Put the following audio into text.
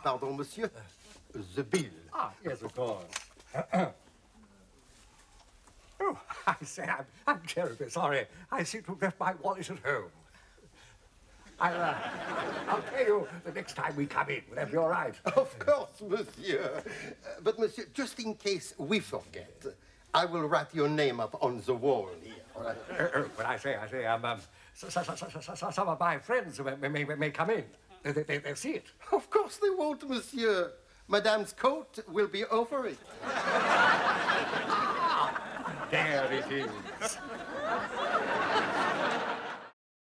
pardon, monsieur. The bill. Ah, yes, of course. Oh, I say, I'm terribly sorry. I seem to have left my wallet at home. I'll pay you the next time we come in, whenever you're right. Of course, monsieur. But, monsieur, just in case we forget, I will write your name up on the wall here. All right? When I say, some of my friends may come in. They'll see it. Of course they won't, monsieur. Madame's coat will be over it. There it is.